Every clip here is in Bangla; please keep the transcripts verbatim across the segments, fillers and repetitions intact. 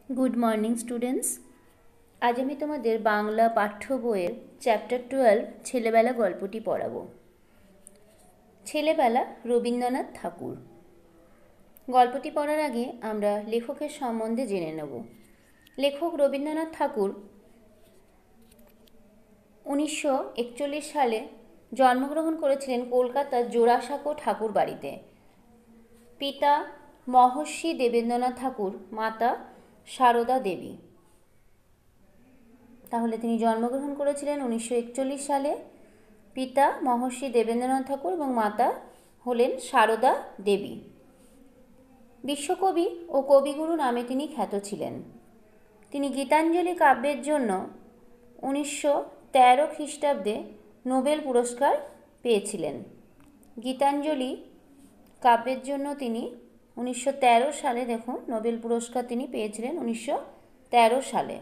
Good morning students. आज আমি তোমাদের বাংলা পাঠ্য বইয়ের চ্যাপ্টার টুয়েলভ ছেলেবেলা গল্পটি পড়াবো। ছেলেবেলা রবীন্দ্রনাথ ঠাকুর। গল্পটি পড়ার আগে আমরা লেখকের সম্বন্ধে জেনে নেব। লেখক রবীন্দ্রনাথ ঠাকুর উনিশশো একচল্লিশ সালে জন্মগ্রহণ করেছিলেন কলকাতার জোড়াসাঁকো ঠাকুর বাড়িতে। পিতা মহর্ষি দেবেন্দ্রনাথ ঠাকুর, মাতা সারদা দেবী। তাহলে তিনি জন্মগ্রহণ করেছিলেন উনিশশো একচল্লিশ সালে। পিতা মহর্ষি দেবেন্দ্রনাথ ঠাকুর এবং মাতা হলেন সারদা দেবী। বিশ্বকবি ও কবিগুরু নামে তিনি খ্যাত ছিলেন। তিনি গীতাঞ্জলি কাব্যের জন্য উনিশশো তেরো খ্রিস্টাব্দে নোবেল পুরস্কার পেয়েছিলেন। গীতাঞ্জলি কাব্যের জন্য তিনি উনিশশো তেরো সালে দেখুন নোবেল পুরস্কার তিনি পেয়েছিলেন উনিশশো তেরো সালে।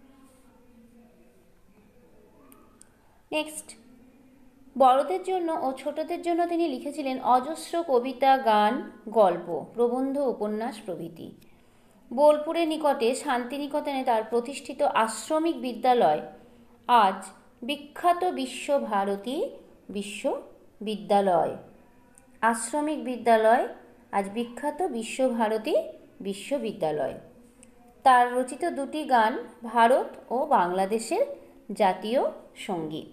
নেক্সট, বড়দের জন্য ও ছোটদের জন্য তিনি লিখেছিলেন অজস্র কবিতা, গান, গল্প, প্রবন্ধ, উপন্যাস প্রভৃতি। বোলপুরের নিকটে শান্তিনিকেতনে তার প্রতিষ্ঠিত আশ্রমিক বিদ্যালয় আজ বিখ্যাত বিশ্বভারতী বিশ্ববিদ্যালয়। আশ্রমিক বিদ্যালয় আজ বিখ্যাত বিশ্বভারতী বিশ্ববিদ্যালয়। তার রচিত দুটি গান ভারত ও বাংলাদেশের জাতীয় সঙ্গীত।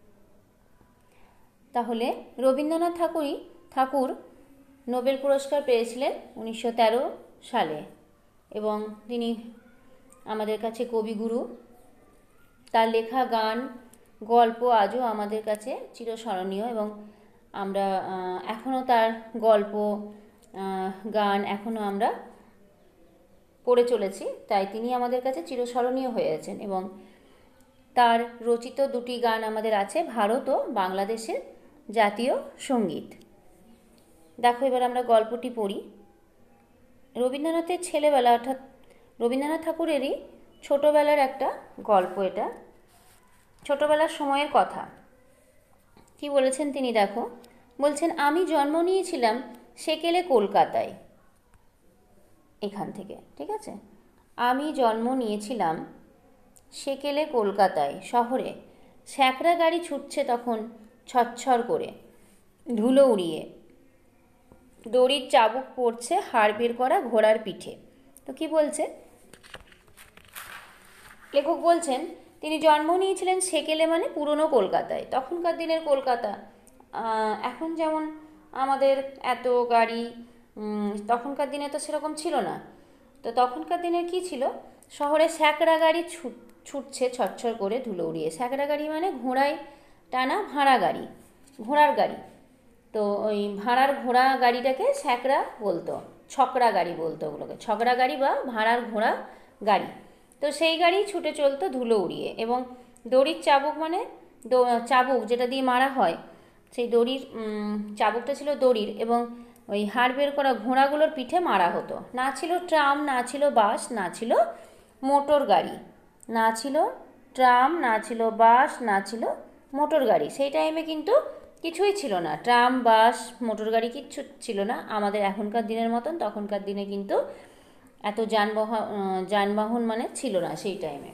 তাহলে রবীন্দ্রনাথ ঠাকুরই ঠাকুর নোবেল পুরস্কার পেয়েছিলেন উনিশশো তেরো সালে এবং তিনি আমাদের কাছে কবিগুরু। তার লেখা গান, গল্প আজও আমাদের কাছে চিরস্মরণীয় এবং আমরা এখনও তার গল্প, গান এখনও আমরা পড়ে চলেছি, তাই তিনি আমাদের কাছে চিরস্মরণীয় হয়ে আছেন। এবং তার রচিত দুটি গান আমাদের আছে ভারত ও বাংলাদেশের জাতীয় সঙ্গীত। দেখো এবার আমরা গল্পটি পড়ি। রবীন্দ্রনাথের ছেলেবেলা অর্থাৎ রবীন্দ্রনাথ ঠাকুরেরই ছোটোবেলার একটা গল্প এটা। ছোটোবেলার সময়ের কথা কি বলেছেন তিনি দেখো। বলছেন, আমি জন্ম নিয়েছিলাম সেকেলে কলকাতায়। এখান থেকে ঠিক আছে, আমি জন্ম নিয়েছিলাম সেকেলে কলকাতায় শহরে। স্যাঁকড়া গাড়ি ছুটছে তখন ছচ্ছর করে ধুলো উড়িয়ে। দড়ির চাবুক পড়ছে হাড় বের করা ঘোড়ার পিঠে। তো কি বলছে লেখক? বলছেন তিনি জন্ম নিয়েছিলেন সেকেলে মানে পুরনো কলকাতায়। তখনকার দিনের কলকাতা এখন যেমন আমাদের এত গাড়ি, তখনকার দিনে তো সেরকম ছিল না। তো তখনকার দিনের কি ছিল, শহরে স্যাঁকড়া গাড়ি ছুট ছুটছে ছচ্ছর করে ধুলো উড়িয়ে। স্যাঁকড়া গাড়ি মানে ঘোড়ায় টানা ভাড়া গাড়ি, ঘোড়ার গাড়ি। তো ওই ভাড়ার ঘোড়া গাড়িটাকে স্যাঁকড়া বলতো, ছকরা গাড়ি বলতো ওগুলোকে, ছকরা গাড়ি বা ভাড়ার ঘোড়া গাড়ি। তো সেই গাড়ি ছুটে চলতো ধুলো উড়িয়ে। এবং দড়ির চাবুক মানে চাবুক যেটা দিয়ে মারা হয়, সেই দড়ির চাবুকটা ছিল দড়ির এবং ওই হাড় বের করা ঘোড়াগুলোর পিঠে মারা হতো। না ছিল ট্রাম, না ছিল বাস, না ছিল মোটর গাড়ি, না ছিল ট্রাম, না ছিল বাস, না ছিল মোটর গাড়ি। সেই টাইমে কিন্তু কিছুই ছিল না, ট্রাম, বাস, মোটর গাড়ি কিচ্ছু ছিল না আমাদের এখনকার দিনের মতন। তখনকার দিনে কিন্তু এত যানবাহন যানবাহন মানে ছিল না সেই টাইমে।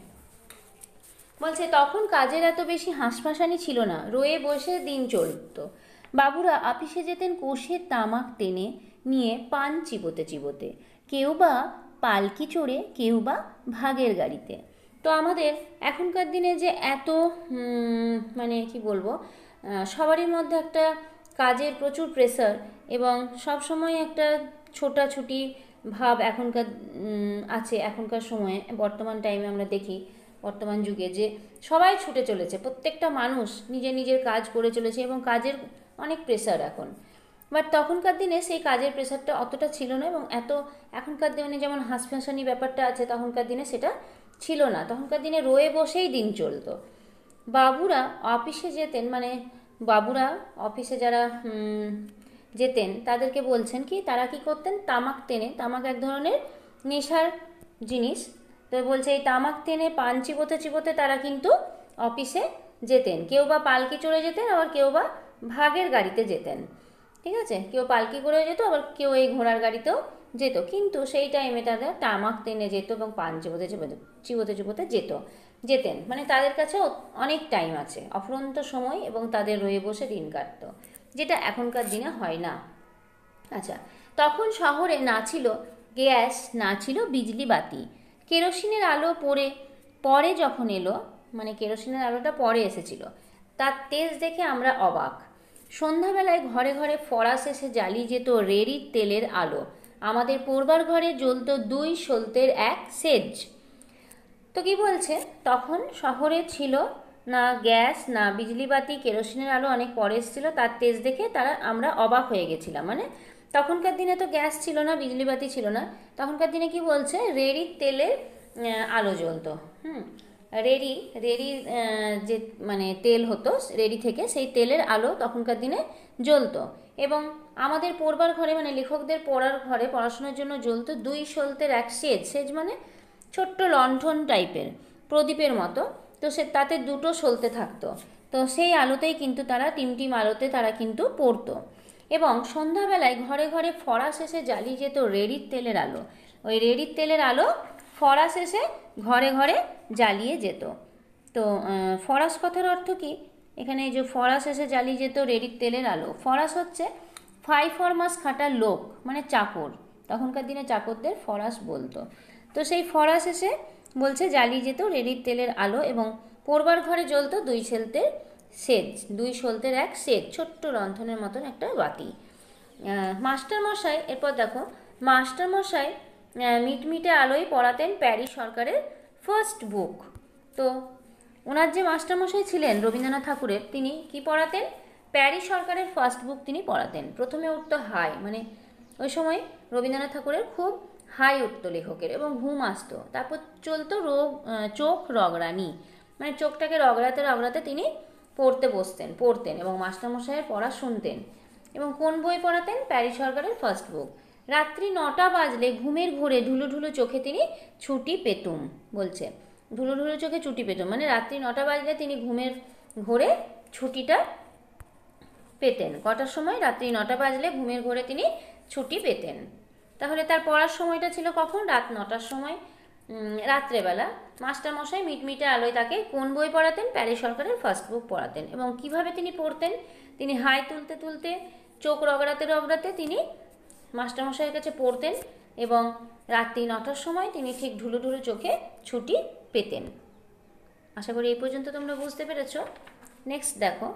বলছে তখন কাজের এত বেশি হাঁসফাঁসানি ছিল না, রয়ে বসে দিন চলত। বাবুরা আপিসে যেতেন কোষের তামাক টেনে নিয়ে পান চিবোতে চিবোতে, কেউ বা পালকি চড়ে, কেউ বা ভাগের গাড়িতে। তো আমাদের এখনকার দিনে যে এত মানে কি বলবো, সবারই মধ্যে একটা কাজের প্রচুর প্রেসার এবং সব সময় একটা ছোটাছুটি ভাব এখনকার আছে। এখনকার সময়ে বর্তমান টাইমে আমরা দেখি, বর্তমান যুগে যে সবাই ছুটে চলেছে, প্রত্যেকটা মানুষ নিজের নিজের কাজ করে চলেছে এবং কাজের অনেক প্রেসার এখন। বাট তখনকার দিনে সেই কাজের প্রেসারটা অতটা ছিল না এবং এত এখনকার দিনে যেমন হাঁসফাঁসানি ব্যাপারটা আছে, তখনকার দিনে সেটা ছিল না। তখনকার দিনে রয়ে বসেই দিন চলতো। বাবুরা অফিসে যেতেন মানে বাবুরা অফিসে যারা যেতেন তাদেরকে বলছেন কি, তারা কি করতেন, তামাক টেনে, তামাক এক ধরনের নেশার জিনিস। তো বলছে এই তামাক টেনে পান চিবোতে চিবোতে তারা কিন্তু অফিসে যেতেন। কেউ বা পালকি চড়ে যেতেন, আবার কেউ বা ভাগের গাড়িতে যেতেন। ঠিক আছে, কেউ পালকি করে যেত, আবার কেউ এই ঘোড়ার গাড়িতেও যেত, কিন্তু সেই টাইমে তারা তামাক টেনে যেত এবং পান চিবোতে চিবোতে চিবোতে চিবোতে যেত যেতেন মানে তাদের কাছে অনেক টাইম আছে, অফুরন্ত সময়, এবং তাদের রয়ে বসে দিন কাটত, যেটা এখনকার দিনে হয় না। আচ্ছা, তখন শহরে না ছিল গ্যাস, না ছিল বিজলি বাতি, কেরোসিনের আলো পরে পরে যখন এলো, মানে কেরোসিনের আলোটা পরে এসেছিল, তার তেজ দেখে আমরা অবাক। সন্ধ্যাবেলায় ঘরে ঘরে ফরাস এসে জ্বালিয়ে যেত রেড়ির তেলের আলো, আমাদের পড়বার ঘরে জ্বলত দুই সলতের এক সেজ। তো কি বলছে, তখন শহরে ছিল না গ্যাস, না বিজলি বাতি, কেরোসিনের আলো অনেক পরে এসেছিল, তার তেজ দেখে তারা আমরা অবাক হয়ে গেছিলাম। মানে তখনকার দিনে তো গ্যাস ছিল না, বিজলি বাতি ছিল না, তখনকার দিনে কি বলছে, রেড়ির তেলের আলো জ্বলতো। হুম রেড়ি রেড়ির যে মানে তেল হতো রেড়ি থেকে, সেই তেলের আলো তখনকার দিনে জ্বলতো, এবং আমাদের পড়বার ঘরে মানে লেখকদের পড়ার ঘরে পড়াশোনার জন্য জ্বলতো দুই সলতের এক সেজ। সেজ মানে ছোট্ট লণ্ঠন টাইপের, প্রদীপের মতো, তো সে তাতে দুটো সলতে থাকতো, তো সেই আলোতেই কিন্তু তারা টিমটিম আলোতে তারা কিন্তু পড়তো। এবং সন্ধ্যাবেলায় ঘরে ঘরে ফরাস এসে জ্বালিয়ে যেত রেড়ির তেলের আলো, ওই রেড়ির তেলের আলো ফরাস এসে ঘরে ঘরে জ্বালিয়ে যেত। তো ফরাস কথার অর্থ কি, এখানে এই যে ফরাস এসে জ্বালিয়ে যেত রেড়ির তেলের আলো, ফরাস হচ্ছে ফাই ফরমাস খাটার লোক, মানে চাকর, তখনকার দিনে চাকরদের ফরাস বলতো। তো সেই ফরাস এসে বলছে জ্বালিয়ে যেত রেড়ির তেলের আলো, এবং পড়বার ঘরে জ্বলতো দুই সেলতের সেজ, দুই সলতের এক সেজ, ছোট্ট রন্ধনের মতন একটা বাতি। মাস্টারমশাই, এরপর দেখো, মাস্টারমশাই মিটমিটে আলোয় পড়াতেন প্যারিস সরকারের ফার্স্ট বুক। তো ওনার যে মাস্টারমশাই ছিলেন রবীন্দ্রনাথ ঠাকুরের, তিনি কি পড়াতেন, প্যারিস সরকারের ফার্স্ট বুক তিনি পড়াতেন। প্রথমে উঠতো হাই, মানে ওই সময় রবীন্দ্রনাথ ঠাকুরের খুব হাই উঠতো লেখকের, এবং ঘুম আসতো, তারপর চলতো রোগ চোখ রগড়ানি, মানে চোখটাকে রগড়াতে রগড়াতে তিনি পড়তে বসতেন পড়তেন এবং মাস্টারমশাইয়ের পড়া শুনতেন। এবং কোন বই পড়াতেন, প্যারিস সরকারের ফার্স্ট বুক। রাত্রি নটা বাজলে ঘুমের ঘোরে ঢুলু ঢুলু চোখে তিনি ছুটি পেতুম, বলছে ঢুলু ঢুলু চোখে ছুটি পেতুম, মানে রাত্রি নটা বাজলে তিনি ঘুমের ঘোরে ছুটিটা পেতেন। কটার সময়, রাত্রি নটা বাজলে ঘুমের ঘোরে তিনি ছুটি পেতেন। তাহলে তার পড়ার সময়টা ছিল কখন, রাত নটার সময়, রাত্রেবেলা। মাস্টারমশাই মিটমিটে আলোয় তাকে কোন বই পড়াতেন, প্যারিস সরকারের ফার্স্ট বুক পড়াতেন। এবং কিভাবে তিনি পড়তেন, তিনি হাই তুলতে তুলতে চোখ রগড়াতে রগড়াতে তিনি মাস্টারমশাইয়ের কাছে পড়তেন, এবং রাত্রি নটার সময় তিনি ঠিক ঢুলু ঢুলু চোখে ছুটি পেতেন। আশা করি এই পর্যন্ত তোমরা বুঝতে পেরেছ। নেক্সট দেখো,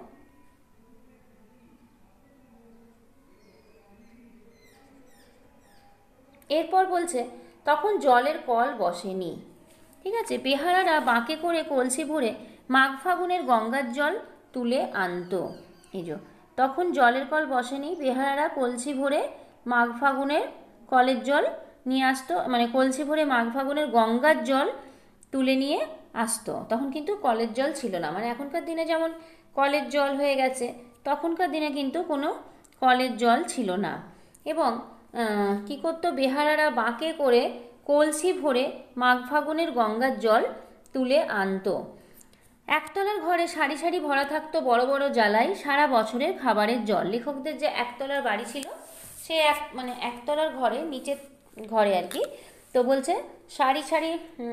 এরপর বলছে তখন জলের কল বসেনি, ঠিক আছে, বেহারারা বাঁকে করে কলসি ভরে মাঘ ফাগুনের গঙ্গার জল তুলে আনতো। এই যে তখন জলের কল বসেনি, বেহারারা কলসি ভরে মাঘ ফাগুনের কলের জল নিয়ে আসতো, মানে কলসি ভরে মাঘ ফাগুনের গঙ্গার জল তুলে নিয়ে আসতো। তখন কিন্তু কলের জল ছিল না, মানে এখনকার দিনে যেমন কলের জল হয়ে গেছে, তখনকার দিনে কিন্তু কোনো কলের জল ছিল না। এবং কি করতো, বেহারারা বাঁকে করে কলসি ভরে মাঘ ফাগুনের গঙ্গার জল তুলে আনতো। একতলার ঘরে সারি সারি ভরা থাকতো বড় বড় জ্বালাই সারা বছরের খাবারের জল। লেখকদের যে একতলার বাড়ি ছিল, সে এক মানে একতলার ঘরে, নিচের ঘরে আর কি, তো বলছে সারি সারি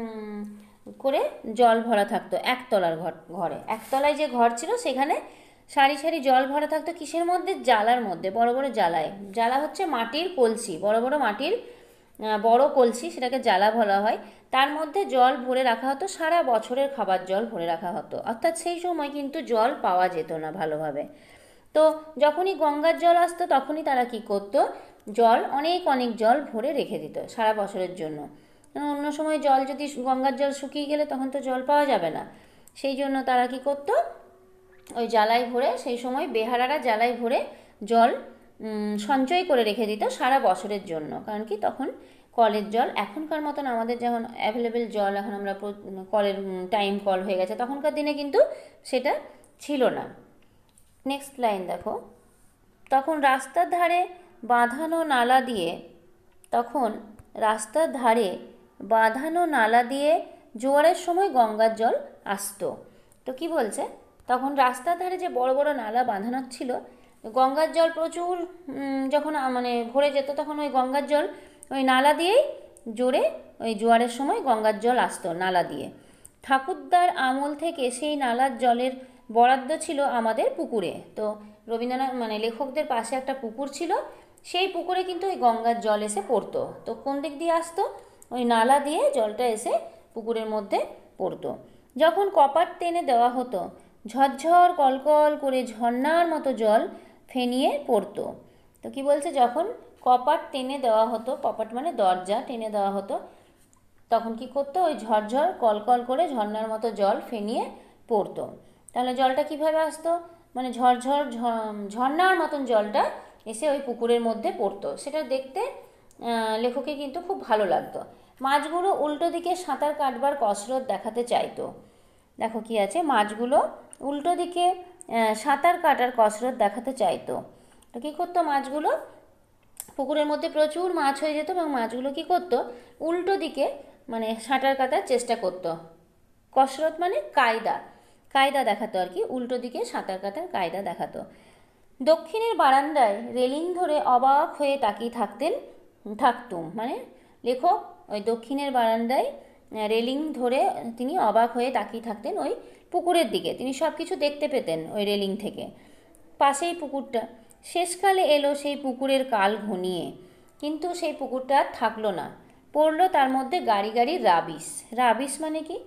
করে জল ভরা থাকতো একতলার ঘর ঘরে একতলায় যে ঘর ছিল সেখানে সারি সারি জল ভরা থাকতো। কিসের মধ্যে, জ্বালার মধ্যে, বড় বড় জ্বালায়। জ্বালা হচ্ছে মাটির কলসি, বড় বড় মাটির বড় কলসি, সেটাকে জ্বালা বলা হয়। তার মধ্যে জল ভরে রাখা হতো, সারা বছরের খাবার জল ভরে রাখা হতো। অর্থাৎ সেই সময় কিন্তু জল পাওয়া যেত না ভালোভাবে। তো যখনই গঙ্গার জল আসতো তখনই তারা কি করতো, জল অনেক অনেক জল ভরে রেখে দিত সারা বছরের জন্য। অন্য সময় জল যদি, গঙ্গার জল শুকিয়ে গেলে তখন তো জল পাওয়া যাবে না, সেই জন্য তারা কি করতো, ওই জ্বালায় ভরে, সেই সময় বেহারারা জ্বালায় ভরে জল সঞ্চয় করে রেখে দিত সারা বছরের জন্য। কারণ কি, তখন কলের জল এখনকার মতন আমাদের যেমন অ্যাভেলেবেল জল, এখন আমরা কলের টাইম কল হয়ে গেছে, তখনকার দিনে কিন্তু সেটা ছিল না। নেক্সট লাইন দেখো, তখন রাস্তার ধারে বাঁধানো নালা দিয়ে তখন রাস্তার ধারে বাঁধানো নালা দিয়ে জোয়ারের সময় গঙ্গার জল আসতো। তো কি বলছে, তখন রাস্তার ধারে যে বড় বড় নালা বাঁধানো ছিল, গঙ্গার জল প্রচুর যখন মানে ভরে যেত, তখন ওই গঙ্গার জল ওই নালা দিয়েই জোরে ওই জোয়ারের সময় গঙ্গার জল আসতো নালা দিয়ে। ঠাকুরদার আমল থেকে সেই নালার জলের বরাদ্দ ছিল আমাদের পুকুরে। তো রবীন্দ্রনাথ মানে লেখকদের পাশে একটা পুকুর ছিল, সেই পুকুরে কিন্তু ওই গঙ্গার জল এসে পড়তো। তো কোন দিক দিয়ে আসতো? ওই নালা দিয়ে জলটা এসে পুকুরের মধ্যে পড়তো। যখন কপাট টেনে দেওয়া হতো, ঝরঝর কলকল করে ঝর্ণার মতো জল ফেনিয়ে পড়তো। তো কি বলছে? যখন কপাট টেনে দেওয়া হতো, কপাট মানে দরজা টেনে দেওয়া হতো, তখন কি করতো? ওই ঝরঝর কলকল করে ঝর্ণার মতো জল ফেনিয়ে পড়তো। তাহলে জলটা কিভাবে আসতো? মানে ঝরঝর ঝর্ণার মতন জলটা এসে ওই পুকুরের মধ্যে পড়তো। সেটা দেখতে লেখকের কিন্তু খুব ভালো লাগতো। মাছগুলো উল্টো দিকে সাঁতার কাটবার কসরত দেখাতে চাইতো। দেখো কি আছে, মাছগুলো উল্টো দিকে সাঁতার কাটার কসরত দেখাতে চাইতো। তো কী করতো? মাছগুলো পুকুরের মধ্যে প্রচুর মাছ হয়ে যেত এবং মাছগুলো কী করতো? উল্টো দিকে মানে সাঁতার কাটার চেষ্টা করতো। কসরত মানে কায়দা, কায়দা দেখাতো আর কি, উল্টো দিকে সাঁতার কাটার কায়দা দেখাতো। দক্ষিণের বারান্দায় রেলিং ধরে অবাক হয়ে তাকিয়ে থাকতেন থাকতুম মানে লেখক ওই দক্ষিণের বারান্দায় রেলিং ধরে তিনি অবাক হয়ে তাকিয়ে থাকতেন ওই পুকুরের দিকে। তিনি সব কিছু দেখতে পেতেন ওই রেলিং থেকে। পাশেই পুকুরটা। শেষকালে এলো সেই পুকুরের কাল ঘনিয়ে, কিন্তু সেই পুকুরটা আর থাকলো না। পড়লো তার মধ্যে গাড়ি গাড়ি রাবিশ। রাবিশ মানে কি?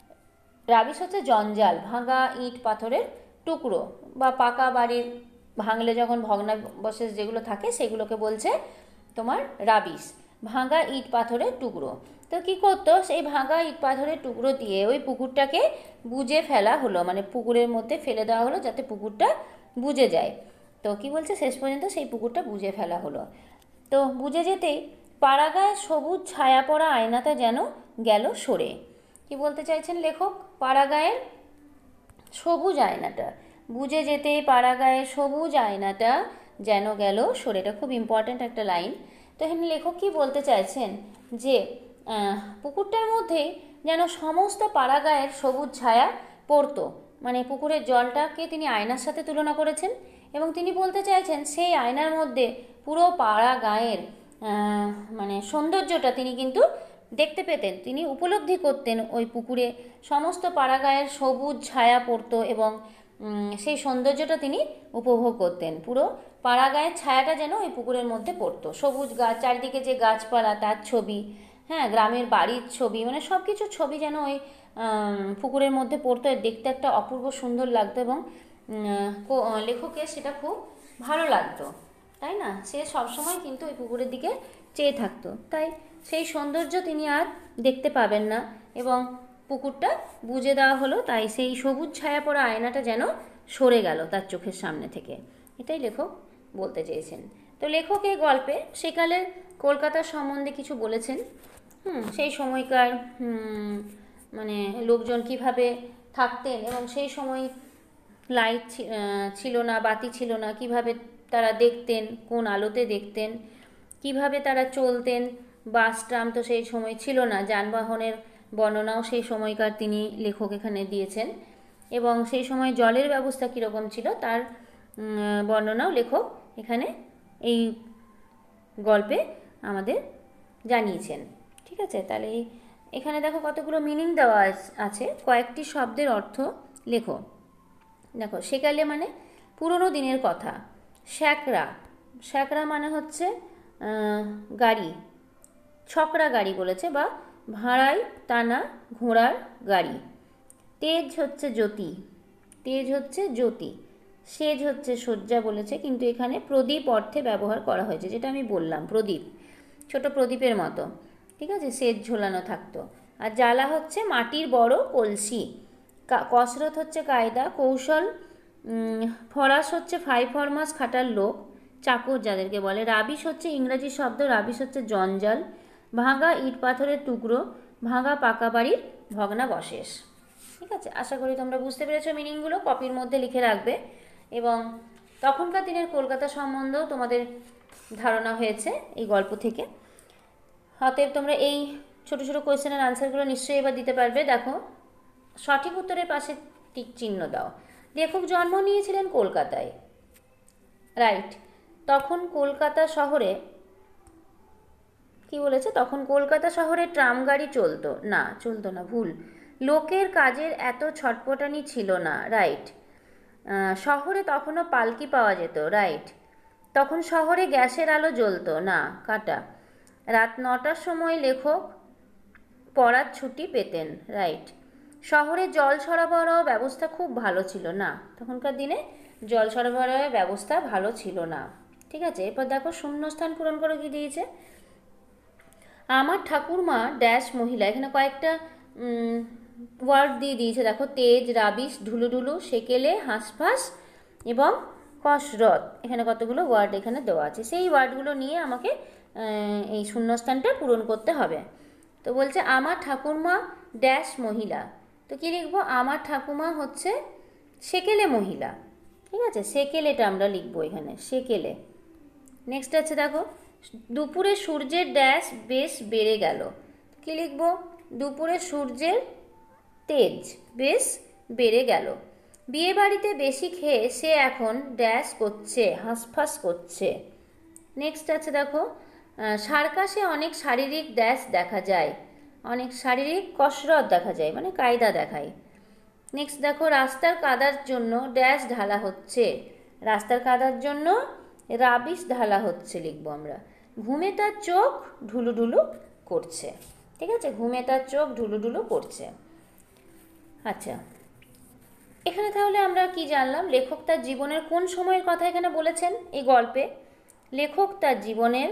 রাবিশ হচ্ছে জঞ্জাল, ভাঙা ইট পাথরের টুকরো বা পাকা বাড়ির ভাঙলে যখন ভগ্নাবশেষ যেগুলো থাকে সেগুলোকে বলছে তোমার রাবিশ, ভাঙা ইট পাথরের টুকরো। তো কী করতো? সেই ভাঙা ইট পাথরের টুকরো দিয়ে ওই পুকুরটাকে বুজে ফেলা হলো, মানে পুকুরের মধ্যে ফেলে দেওয়া হলো যাতে পুকুরটা বুজে যায়। তো কি বলছে? শেষ পর্যন্ত সেই পুকুরটা বুজে ফেলা হলো। তো বুজে যেতেই পাড়াগায় সবুজ ছায়া পড়া আয়নাটা যেন গেল সরে। কি বলতে চাইছেন লেখক? পাড়াগায়ের সবুজ আয়নাটা বুঝে যেতে পাড়াগায়ের সবুজ আয়নাটা যেন গেল সরে। এটা খুব ইম্পর্ট্যান্ট একটা লাইন। তো এখানে লেখক কি বলতে চাইছেন? যে পুকুরটার মধ্যেই যেন সমস্ত পাড়াগায়ের সবুজ ছায়া পড়তো, মানে পুকুরের জলটাকে তিনি আয়নার সাথে তুলনা করেছেন এবং তিনি বলতে চাইছেন সেই আয়নার মধ্যে পুরো পাড়া গায়ের মানে সৌন্দর্যটা তিনি কিন্তু দেখতে পেতেন, তিনি উপলব্ধি করতেন। ওই পুকুরে সমস্ত পাড়াগায়ের সবুজ ছায়া পড়তো এবং সেই সৌন্দর্যটা তিনি উপভোগ করতেন। পুরো পাড়াগায়ের ছায়াটা যেন ওই পুকুরের মধ্যে পড়তো, সবুজ গাছ, চারিদিকে যে গাছপালা তার ছবি, হ্যাঁ, গ্রামের বাড়ির ছবি, মানে সব কিছুর ছবি যেন ওই পুকুরের মধ্যে পড়তো। দেখতে একটা অপূর্ব সুন্দর লাগতো এবং লেখকের সেটা খুব ভালো লাগতো, তাই না? সে সবসময় কিন্তু ওই পুকুরের দিকে চেয়ে থাকতো। তাই সেই সৌন্দর্য তিনি আর দেখতে পাবেন না এবং পুকুরটা বুজে দেওয়া হলো, তাই সেই সবুজ ছায়া পড়া আয়নাটা যেন সরে গেল তার চোখের সামনে থেকে। এটাই লেখক বলতে চেয়েছেন। তো লেখক এই গল্পে সেকালের কলকাতার সম্বন্ধে কিছু বলেছেন। হুম সেই সময়কার মানে লোকজন কিভাবে থাকতেন এবং সেই সময় লাইট ছিল না, বাতি ছিল না, কিভাবে তারা দেখতেন, কোন আলোতে দেখতেন, কিভাবে তারা চলতেন। বাস ট্রাম তো সেই সময় ছিল না, যানবাহনের বর্ণনাও সেই সময়কার তিনি লেখক এখানে দিয়েছেন এবং সেই সময় জলের ব্যবস্থা কীরকম ছিল তার বর্ণনাও লেখক এখানে এই গল্পে আমাদের জানিয়েছেন। ঠিক আছে, তাহলে এখানে দেখো কতগুলো মিনিং দেওয়া আছে, কয়েকটি শব্দের অর্থ লেখো। দেখো, সেকালে মানে পুরনো দিনের কথা। শ্যাকরা, শ্যাকরা মানে হচ্ছে গাড়ি, ছকরা গাড়ি বলেছে বা ভাড়ায় টানা ঘোড়ার গাড়ি। তেজ হচ্ছে জ্যোতি, তেজ হচ্ছে জ্যোতি। সেজ হচ্ছে সজ্জা বলেছে, কিন্তু এখানে প্রদীপ অর্থে ব্যবহার করা হয়েছে, যেটা আমি বললাম, প্রদীপ, ছোট প্রদীপের মতো, ঠিক আছে, সেজ ঝোলানো থাকতো। আর জ্বালা হচ্ছে মাটির বড় কলসি। কসরত হচ্ছে কায়দা, কৌশল। ফরাস হচ্ছে ফাইভ ফরমাস খাটার লোক, চাকর যাদেরকে বলে। রাবিশ হচ্ছে ইংরাজি শব্দ, রাবিশ হচ্ছে জঞ্জাল। ভাঙা ইট পাথরের টুকরো, ভাঙা পাকা বাড়ির ভগ্নাবশেষ। ঠিক আছে, আশা করি তোমরা বুঝতে পেরেছো মিনিংগুলো, কপির মধ্যে লিখে রাখবে এবং তখনকার দিনের কলকাতা সম্বন্ধেও তোমাদের ধারণা হয়েছে এই গল্প থেকে। অতএব তোমরা এই ছোট ছোট কোয়েশ্চেনের আনসারগুলো নিশ্চয়ই এবার দিতে পারবে। দেখো, সঠিক উত্তরের পাশে টিক চিহ্ন দাও। লেখক জন্ম নিয়েছিলেন কলকাতায়, রাইট। তখন কলকাতা শহরে কি বলেছে, তখন কলকাতা শহরে ট্রাম গাড়ি চলতো না, চলতো না, ভুল। লোকের কাজের এত ছটপটানি ছিল না, রাইট। শহরে তখনও পালকি পাওয়া যেত, রাইট। তখন শহরে গ্যাসের আলো জ্বলতো না, কাটা। রাত নটার সময় লেখক পড়ার ছুটি পেতেন, রাইট। শহরে জল সরবরাহ ব্যবস্থা খুব ভালো ছিল না, তখনকার দিনে জল সরবরাহের ব্যবস্থা ভালো ছিল না। ঠিক আছে, এরপর দেখো শূন্যস্থান পূরণ করে কি দিয়েছে। আমার ঠাকুরমা ড্যাশ মহিলা, এখানে কয়েকটা ওয়ার্ড দিয়ে দিয়েছে দেখো, তেজ, রাবিশ, ঢুলুঢুলু, সেকেলে, হাঁসফাঁস এবং কসরত। এখানে কতগুলো ওয়ার্ড এখানে দেওয়া আছে, সেই ওয়ার্ডগুলো নিয়ে আমাকে এই শূন্যস্থানটা পূরণ করতে হবে। তো বলছে আমার ঠাকুরমা ড্যাশ মহিলা, তো কী লিখবো, আমার ঠাকুমা হচ্ছে সেকেলে মহিলা। ঠিক আছে, সেকেলেটা আমরা লিখবো এখানে, সেকেলে। নেক্সট আছে দেখো, দুপুরে সূর্যের ড্যাশ বেশ বেড়ে গেল, কী লিখবো, দুপুরে সূর্যের তেজ বেশ বেড়ে গেল। বিয়ে বাড়িতে বেশি খেয়ে সে এখন ড্যাশ করছে, হাঁসফাঁস করছে। নেক্সট আছে দেখো, সার্কাসে অনেক শারীরিক ড্যাশ দেখা যায়, অনেক শারীরিক কসরত দেখা যায়, মানে কায়দা দেখায়। নেক্সট দেখো, রাস্তার কাদার জন্য ড্যাশ ঢালা হচ্ছে, রাস্তার কাদার জন্য রাবিশ ঢালা হচ্ছে লিখবো আমরা। ঘুমে তার চোখ ঢুলুঢুলু করছে। ঠিক আছে, ঘুমে তার চোখ ঢুলুঢুলু করছে। আচ্ছা, এখানে তাহলে আমরা কি জানলাম, লেখক তার জীবনের কোন সময়ের কথা এখানে বলেছেন এই গল্পে। লেখক তার জীবনের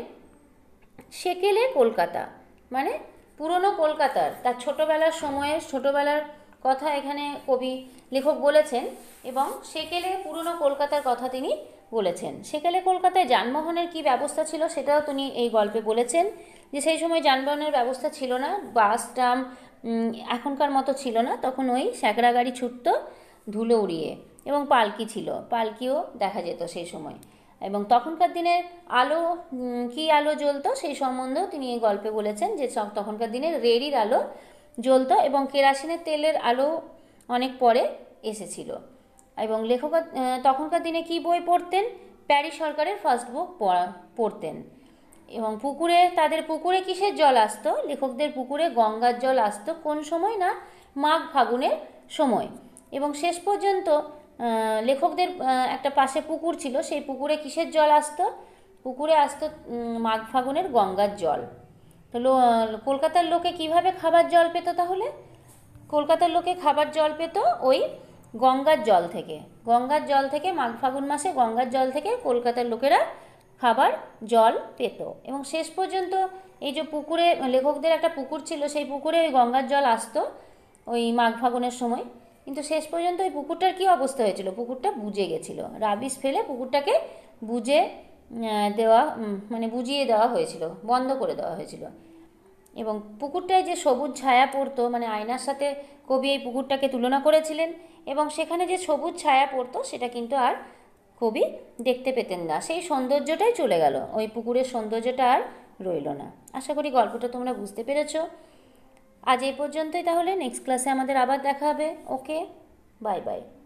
সেকেলে কলকাতা, মানে পুরনো কলকাতার, তার ছোটোবেলার সময়ে ছোটোবেলার কথা এখানে কবি লেখক বলেছেন, এবং সেকেলে পুরনো কলকাতার কথা তিনি বলেছেন। সেকেলে কলকাতায় যানবাহনের কি ব্যবস্থা ছিল সেটাও তিনি এই গল্পে বলেছেন, যে সেই সময় যানবাহনের ব্যবস্থা ছিল না, বাস ট্রাম এখনকার মতো ছিল না, তখন ওই স্যাকরা গাড়ি ছুটত ধুলো উড়িয়ে, এবং পালকি ছিল, পালকিও দেখা যেত সেই সময়। এবং তখনকার দিনের আলো, কি আলো জ্বলতো সেই সম্বন্ধেও তিনি এই গল্পে বলেছেন, যে তখনকার দিনের রেড়ির আলো জ্বলতো, এবং কেরাসিনের তেলের আলো অনেক পরে এসেছিল। এবং লেখক তখনকার দিনে কি বই পড়তেন, প্যারিস সরকারের ফার্স্ট বুক পড়তেন। এবং পুকুরে, তাদের পুকুরে কিসের জল আসতো, লেখকদের পুকুরে গঙ্গার জল আসতো, কোন সময় না, মাঘ ফাগুনের সময়। এবং শেষ পর্যন্ত লেখকদের একটা পাশে পুকুর ছিল, সেই পুকুরে কিসের জল আসতো, পুকুরে আসতো মাঘ ফাগুনের গঙ্গার জল। তো কলকাতার লোকে কিভাবে খাবার জল পেত, তাহলে কলকাতার লোকে খাবার জল পেত ওই গঙ্গার জল থেকে, গঙ্গার জল থেকে, মাঘ ফাগুন মাসে গঙ্গার জল থেকে কলকাতার লোকেরা খাবার জল পেত। এবং শেষ পর্যন্ত এই যে পুকুরে, লেখকদের একটা পুকুর ছিল, সেই পুকুরে ওই গঙ্গার জল আসতো ওই মাঘ ফাগুনের সময়, কিন্তু শেষ পর্যন্ত ওই পুকুরটার কী অবস্থা হয়েছিল, পুকুরটা বুজে গেছিলো, রাবিশ ফেলে পুকুরটাকে বুজে দেওয়া, মানে বুঝিয়ে দেওয়া হয়েছিল, বন্ধ করে দেওয়া হয়েছিল। এবং পুকুরটায় যে সবুজ ছায়া পড়তো, মানে আয়নার সাথে কবি এই পুকুরটাকে তুলনা করেছিলেন, এবং সেখানে যে সবুজ ছায়া পড়তো সেটা কিন্তু আর কবি দেখতে পেতেন না, সেই সৌন্দর্যটাই চলে গেল, ওই পুকুরের সৌন্দর্যটা আর রইল না। আশা করি গল্পটা তোমরা বুঝতে পেরেছ। আজ এই পর্যন্তই, তাহলে নেক্সট ক্লাসে আমাদের আবার দেখা হবে। Okay, bye by.